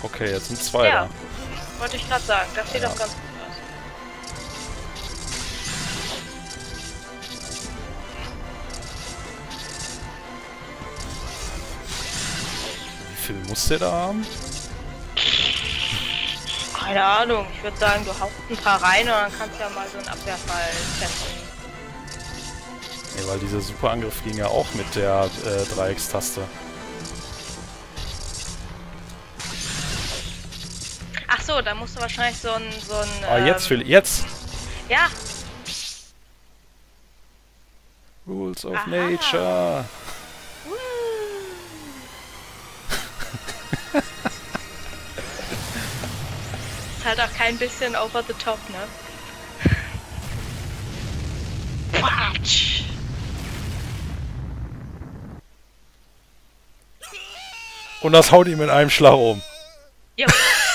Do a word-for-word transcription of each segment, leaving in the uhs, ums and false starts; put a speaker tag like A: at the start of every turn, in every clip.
A: Okay, jetzt sind zwei
B: Ja,
A: da.
B: wollte ich gerade sagen. Das sieht
A: Ja.
B: doch ganz gut aus.
A: Wie viel muss der da haben?
B: Keine Ahnung. Ich würde sagen, du haust ein paar rein und dann kannst du ja mal so einen Abwehrfall testen.
A: Nee, weil dieser Superangriff ging ja auch mit der äh, Dreieckstaste.
B: Ach so, da musst du wahrscheinlich so ein... So ein
A: Ah, jetzt,
B: ähm,
A: Phil, jetzt!
B: Ja,
A: Rules of
B: Aha.
A: Nature!
B: ist halt auch kein bisschen over the top, ne? Quatsch!
A: Und das haut ihm in einem Schlag um.
B: Jo.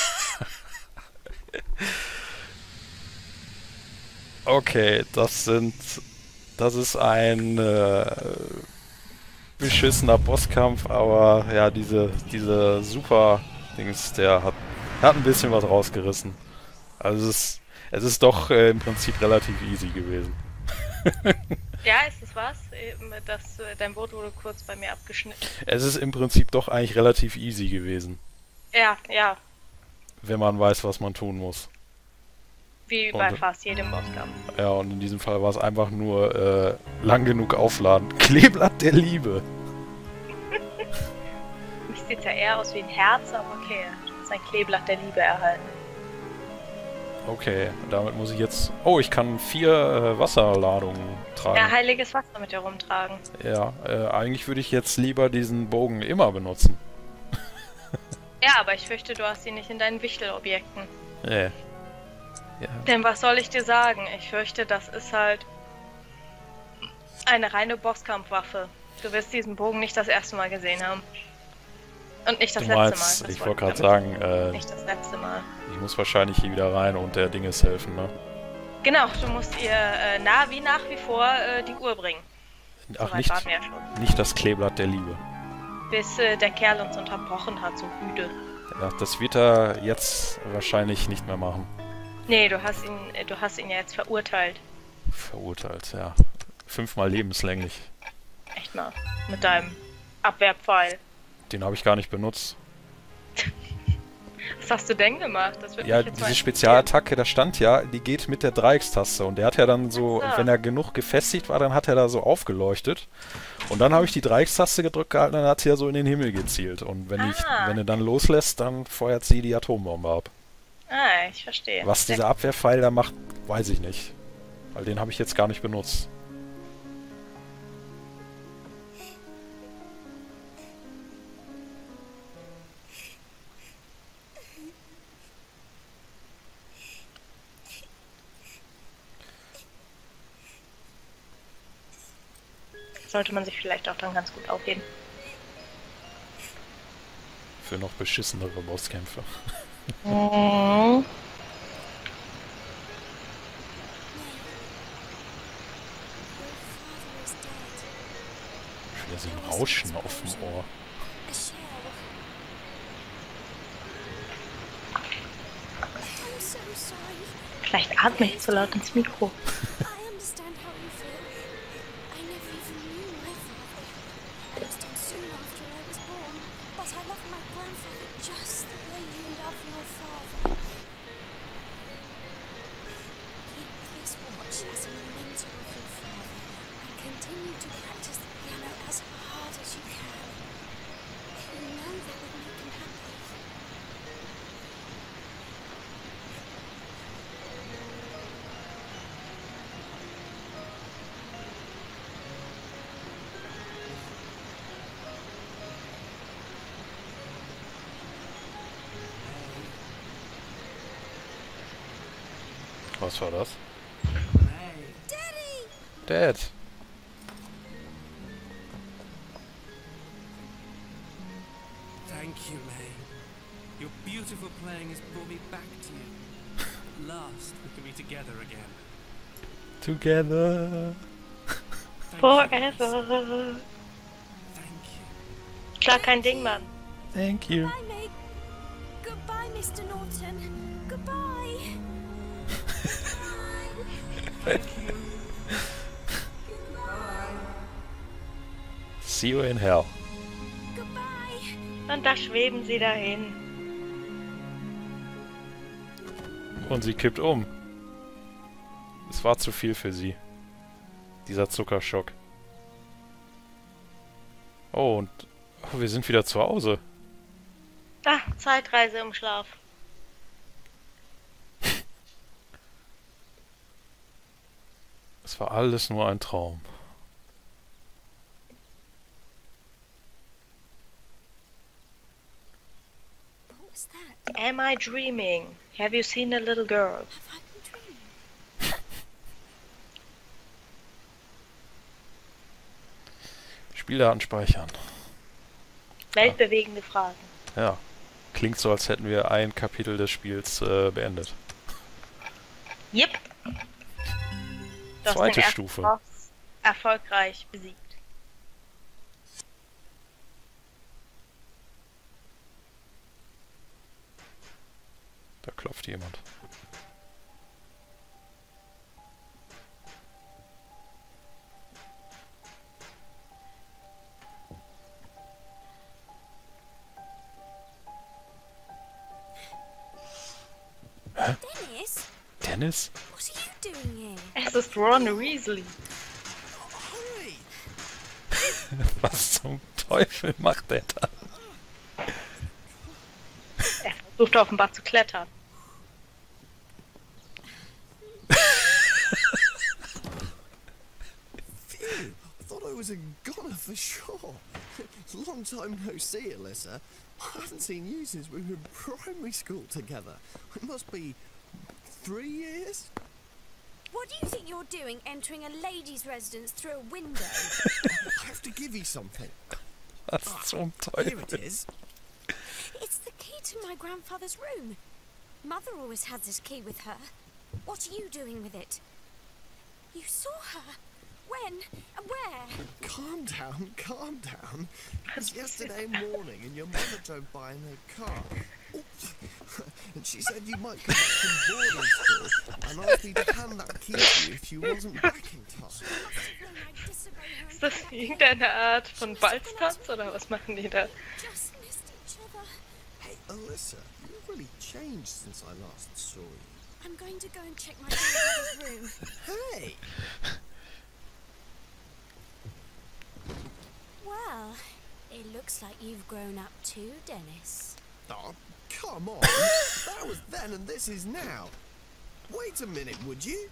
A: Okay, das sind... Das ist ein äh, beschissener Bosskampf, aber ja, diese, diese Super-Dings, der hat, hat ein bisschen was rausgerissen. Also es ist, es ist doch äh, im Prinzip relativ easy gewesen.
B: Ja, ist es was? Eben, Das, äh, dein Boot wurde kurz bei mir abgeschnitten.
A: Es ist im Prinzip doch eigentlich relativ easy gewesen,
B: Ja, ja.
A: wenn man weiß, was man tun muss.
B: Wie
A: Und-
B: bei fast jedem Bosskampf.
A: Ja, und in diesem Fall war es einfach nur äh, lang genug aufladen. Kleeblatt der Liebe.
B: Mich sieht ja eher aus wie ein Herz, aber okay. Du hast ein Kleeblatt der Liebe erhalten.
A: Okay, damit muss ich jetzt... Oh, ich kann vier äh, Wasserladungen tragen.
B: Ja, heiliges Wasser mit dir rumtragen.
A: Ja, äh, eigentlich würde ich jetzt lieber diesen Bogen immer benutzen.
B: Ja, aber ich fürchte, du hast sie nicht in deinen Wichtelobjekten.
A: Nee. Ja.
B: Denn was soll ich dir sagen? Ich fürchte, das ist halt eine reine Bosskampfwaffe. Du wirst diesen Bogen nicht das erste Mal gesehen haben. Und nicht das
A: Du
B: letzte
A: meinst,
B: Mal. Das
A: ich wollte gerade
B: damit-
A: sagen, äh,
B: Nicht das letzte Mal.
A: ich muss wahrscheinlich hier wieder rein und der Dinges helfen, ne?
B: Genau, du musst ihr äh, na, wie nach wie vor äh, die Uhr bringen.
A: Ach,
B: Soweit
A: nicht,
B: waren wir ja schon.
A: nicht das Kleeblatt der Liebe.
B: Bis äh, der Kerl uns unterbrochen hat, so müde.
A: Ja, das wird er jetzt wahrscheinlich nicht mehr machen.
B: Nee, du hast ihn, äh, du hast ihn ja jetzt verurteilt.
A: Verurteilt, ja. Fünfmal lebenslänglich.
B: Echt mal. Mit deinem Abwehrpfeil.
A: Den habe ich gar nicht benutzt.
B: Was hast du denn gemacht? Das wird
A: Ja,
B: mich jetzt
A: diese
B: mal
A: Spezialattacke, da stand ja, die geht mit der Dreieckstaste. Und der hat ja dann so,
B: Ach so.
A: wenn er genug gefestigt war, dann hat er da so aufgeleuchtet. Und dann habe ich die Dreieckstaste gedrückt gehalten, dann hat sie ja so in den Himmel gezielt. Und wenn, ich,
B: Ah.
A: wenn er dann loslässt, dann feuert sie die Atombombe ab.
B: Ah, ich verstehe.
A: Was dieser Abwehrpfeil da macht, weiß ich nicht. Weil den habe ich jetzt gar nicht benutzt.
B: Sollte man sich vielleicht auch dann ganz gut aufheben.
A: Für noch beschissenere Bosskämpfe.
B: Mhm.
A: Wieder so ein Rauschen auf dem Ohr.
C: A shell. I'm so sorry.
B: Vielleicht atme ich zu laut ins Mikro.
C: I understand how you feel. I never even knew my father. Passed on soon after I was born. But I love my grandfather just the way you love your father. Keep this watch as a memento of your father and continue to practice the piano as hard as you can. You know that would make him happy.
A: Was war das?
C: Daddy!
A: Dad!
D: Thank you, May. Your beautiful playing has brought me back to you. At last, we can be together again.
A: Together!
D: Thank
B: Forever.
D: You. Thank you.
B: Klar, kein Ding, Mann.
A: Thank you.
C: Bye, May. Goodbye. Goodbye, Mister Norton. Goodbye.
A: See you in hell.
C: Goodbye.
B: Und da schweben sie dahin.
A: Und sie kippt um. Es war zu viel für sie. Dieser Zuckerschock. Oh, und oh, wir sind wieder zu Hause.
B: Ah, Zeitreise im Schlaf.
A: Es war alles nur ein Traum.
C: What was that?
B: Am I dreaming? Have you seen a little girl?
C: Have I been dreaming?
A: Spieldaten speichern.
B: Weltbewegende Fragen.
A: Ja. Klingt so, als hätten wir ein Kapitel des Spiels äh, beendet.
B: Yep. Du hast
A: Zweite
B: den ersten
A: Stufe.
B: Boss erfolgreich besiegt.
A: Da klopft jemand.
C: Dennis,
A: Dennis?
C: what are you doing here?
B: Es ist Ron Weasley.
D: Hurry!
A: Was zum Teufel macht der da?
B: Er versucht offenbar zu klettern.
E: Phew, I thought I was a goner for sure. Long time no see, Alyssa. I haven't seen you since we were in primary school together. It must be three years?
C: What do you think you're doing entering a lady's residence through a window?
E: I have to give you something.
A: Was zum
E: Here it
A: Teufel?
E: is.
C: It's the key to my grandfather's room. Mother always has this key with her. What are you doing with it? You saw her. When? And where?
E: Calm down, calm down. It was yesterday morning and your mother drove by in her car. Oops. And she said you might come back from boarding school and asked me to hand that key to you if you wasn't back in time.
C: When I disobey her
B: Ist
C: and
B: das
C: come back here.
B: irgendeine Art von Balztanz oder was machen die da?
C: Just missed each other.
E: Hey, Alyssa, you've really changed since I last saw you.
C: I'm going to go and check my grandfather's room.
E: Hey!
C: Well, it looks like you've grown up too, Dennis.
E: Oh, come on. That was then and this is now. Wait a minute, would you?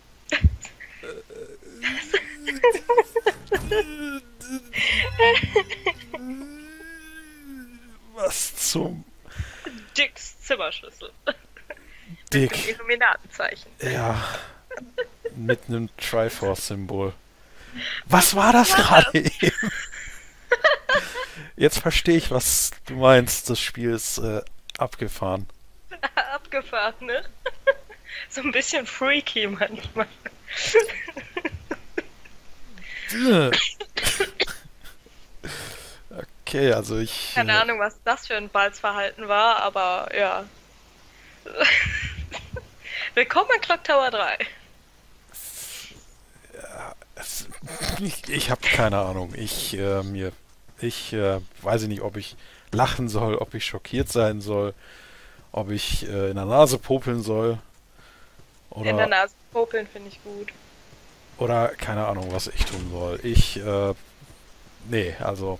A: Was zum
B: Dicks Zimmerschlüssel.
A: Dick?
B: Illuminatenzeichen.
A: Ja. Mit einem Triforce-Symbol. Was war das gerade eben? Jetzt verstehe ich, was du meinst. Das Spiel ist äh, abgefahren.
B: Abgefahren, ne? So ein bisschen freaky manchmal.
A: Okay, also ich...
B: Keine
A: äh,
B: Ahnung, was das für ein Balzverhalten war, aber ja. Willkommen in Clock Tower drei.
A: Es, ich ich habe keine Ahnung. Ich äh, mir, ich äh, weiß nicht, ob ich lachen soll, ob ich schockiert sein soll, ob ich äh, in der Nase popeln soll oder
B: In der Nase popeln finde ich gut.
A: oder keine Ahnung, was ich tun soll. Ich äh, nee, also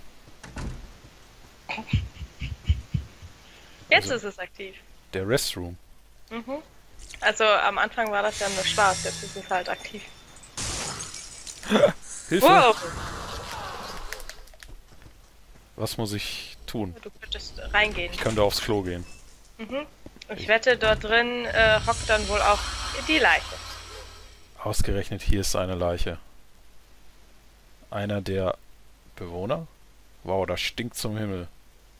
B: Jetzt
A: Also-
B: ist es aktiv.
A: der Restroom.
B: Mhm. Also am Anfang war das ja nur schwarz, jetzt ist es halt aktiv.
A: Hilfe!
B: Wow!
A: Was muss ich tun?
B: Du könntest reingehen.
A: Ich könnte aufs Klo gehen.
B: Mhm. Und ich wette, dort drin äh, hockt dann wohl auch die Leiche.
A: Ausgerechnet hier ist eine Leiche. Einer der Bewohner? Wow, das stinkt zum Himmel.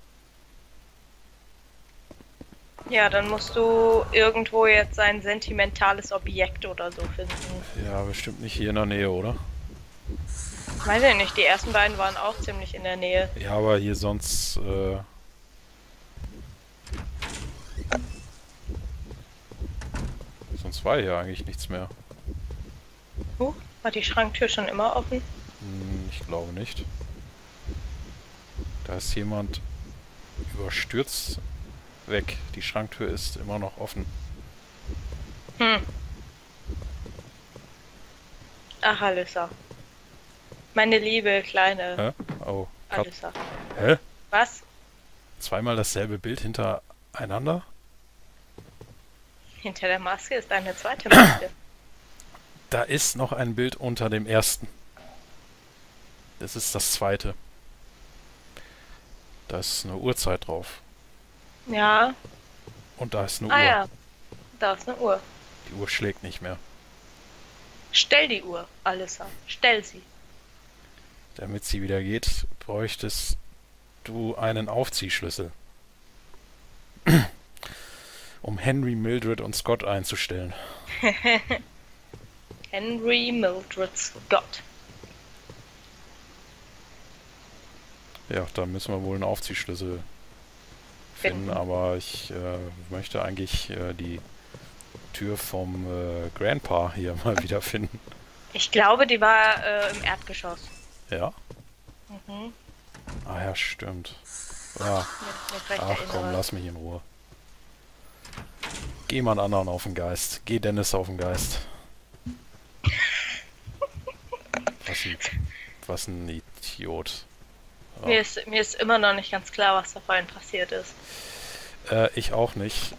B: Ja, dann musst du irgendwo jetzt ein sentimentales Objekt oder so finden.
A: Ja, bestimmt nicht hier in der Nähe, oder?
B: Weiß ich nicht, die ersten beiden waren auch ziemlich in der Nähe.
A: Ja, aber hier sonst, äh... Es war hier eigentlich nichts mehr.
B: Huh, war die Schranktür schon immer offen?
A: Hm, ich glaube nicht. Da ist jemand überstürzt weg. Die Schranktür ist immer noch offen.
B: Hm. Ach, Alyssa. Meine liebe kleine
A: Hä? Oh, Cut.
B: Alyssa.
A: Hä?
B: Was?
A: Zweimal dasselbe Bild hintereinander?
B: Hinter der Maske ist eine zweite Maske.
A: Da ist noch ein Bild unter dem ersten. Das ist das zweite. Da ist eine Uhrzeit drauf.
B: Ja.
A: Und da ist eine
B: Ah
A: Uhr.
B: ja. Da ist eine Uhr.
A: Die Uhr schlägt nicht mehr.
B: Stell die Uhr, Alyssa. Stell sie.
A: Damit sie wieder geht, bräuchtest du einen Aufziehschlüssel. Um Henry, Mildred und Scott einzustellen.
B: Henry Mildred Scott.
A: Ja, da müssen wir wohl einen Aufziehschlüssel finden,
B: Finden.
A: aber ich äh, möchte eigentlich äh, die Tür vom äh, Grandpa hier mal wieder finden.
B: Ich glaube, die war äh, im Erdgeschoss.
A: Ja?
B: Mhm.
A: Ah ja, stimmt. Ja,
B: Wenn ich mich recht
A: ach komm,
B: erinnere.
A: lass mich in Ruhe. Geh mal einen anderen auf den Geist. Geh Dennis auf den Geist. Was ein, was ein Idiot. Ja.
B: Mir, ist, mir ist immer noch nicht ganz klar, was da vorhin passiert ist.
A: Äh, ich auch nicht.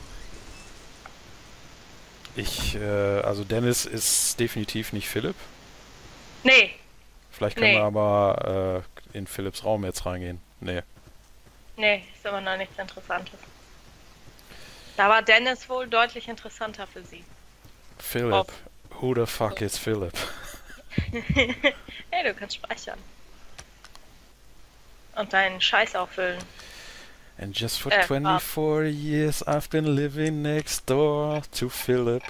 A: Ich, äh, also Dennis ist definitiv nicht Philipp.
B: Nee,
A: Vielleicht können
B: Nee.
A: wir aber äh, in Philipps Raum jetzt reingehen. Nee.
B: nee, ist immer noch nichts Interessantes. Da war Dennis wohl deutlich interessanter für sie.
A: Philipp.
B: Auf.
A: Who the fuck is Philipp?
B: Hey, du kannst speichern. Und deinen Scheiß auffüllen.
A: And just for
B: Äh,
A: twenty-four years I've been living next door to Philip.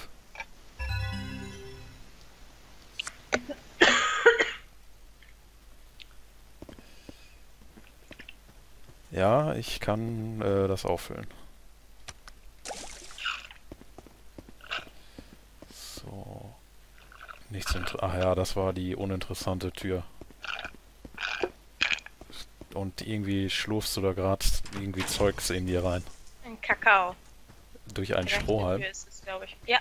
A: Ja, ich kann äh, das auffüllen. So. Nichts inter- Ach ja, das war die uninteressante Tür. Und irgendwie schlurfst du da gerade irgendwie Zeugs in dir rein.
B: Ein Kakao.
A: Durch einen
B: Die rechte
A: Strohhalm.
B: Tür ist es, glaube ich. Ja.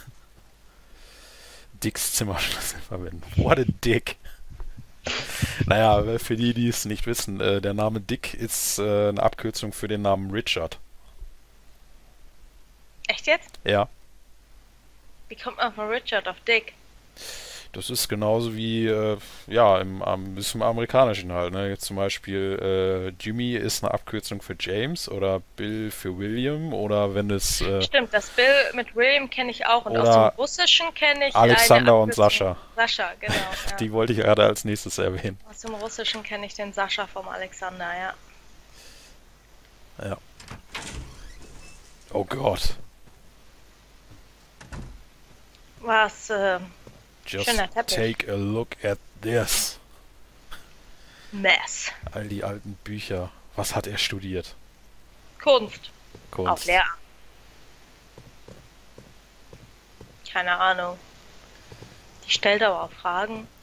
A: Dicks Zimmerschlüssel verwenden. What a dick. Naja, für die, die es nicht wissen, äh, der Name Dick ist äh, eine Abkürzung für den Namen Richard.
B: Echt jetzt?
A: Ja,
B: Wie kommt man von Richard auf Dick?
A: das ist genauso wie, äh, ja, im, am, ist im Amerikanischen halt, ne? Jetzt zum Beispiel, äh, Jimmy ist eine Abkürzung für James oder Bill für William oder wenn es, äh,
B: Stimmt, das Bill mit William kenne ich auch. Und aus
A: Oder
B: dem Russischen kenne ich
A: Alexander
B: eine
A: und
B: Abkürzung-
A: Sascha.
B: Sascha, genau. Ja.
A: Die wollte ich gerade als nächstes erwähnen.
B: Aus dem Russischen kenne ich den Sascha vom Alexander, ja.
A: Ja. Oh Gott.
B: Was, äh,
A: Just
B: Schöner Teppich.
A: take a look at this.
B: Mess.
A: All die alten Bücher. Was hat er studiert?
B: Kunst.
A: Kunst.
B: Auf Lehramt. Keine Ahnung. Die stellt aber auch Fragen.